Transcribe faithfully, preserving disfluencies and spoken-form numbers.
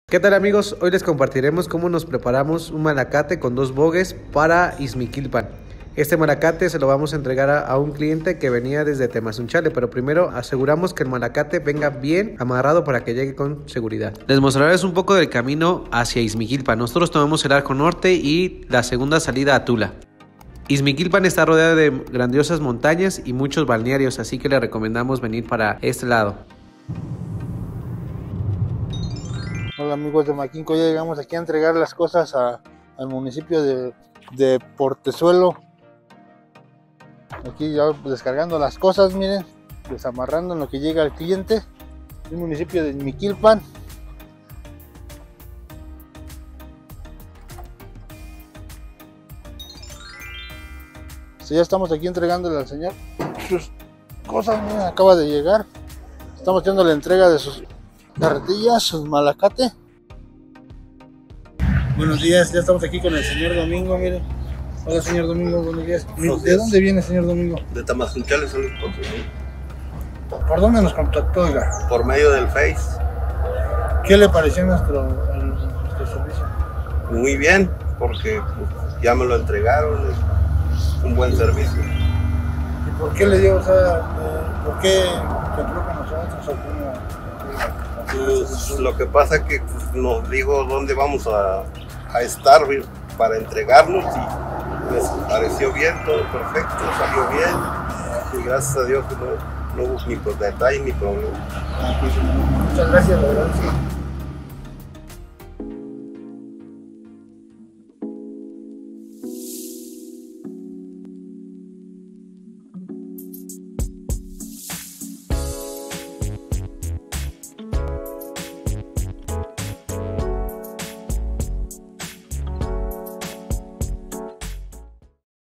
¿Qué tal amigos? Hoy les compartiremos cómo nos preparamos un malacate con dos bogues para Ixmiquilpan. Este malacate se lo vamos a entregar a, a un cliente que venía desde Temazunchale, pero primero aseguramos que el malacate venga bien amarrado para que llegue con seguridad. Les mostraré un poco del camino hacia Ixmiquilpan. Nosotros tomamos el arco norte y la segunda salida a Tula. Ixmiquilpan está rodeado de grandiosas montañas y muchos balnearios, así que le recomendamos venir para este lado. Hola amigos de Maquinco, ya llegamos aquí a entregar las cosas a, al municipio de, de Portezuelo. Aquí ya descargando las cosas, miren, desamarrando en lo que llega al cliente. El municipio de Ixmiquilpan. Sí, ya estamos aquí entregándole al señor sus cosas, miren, acaba de llegar. Estamos haciendo la entrega de sus carretillas, sus malacate. Buenos días, ya estamos aquí con el señor Domingo, miren. Hola señor Domingo, buenos días. Buenos ¿De días. dónde viene señor Domingo? De Tamazunchale, San Luis Potosí. ¿Por dónde nos contactó, oiga? Por medio del Face. ¿Qué le pareció nuestro, nuestro servicio? Muy bien, porque pues, ya me lo entregaron. Es un buen servicio. ¿Y por qué le dio, o sea, eh, por qué se entró con nosotros o cómo? Pues, lo que pasa es que pues, nos dijo dónde vamos a, a estar para entregarnos y les pareció bien, todo perfecto, salió bien. Y gracias a Dios que no, no hubo ni por detalle ni problema. Muchas gracias, la verdad. Sí.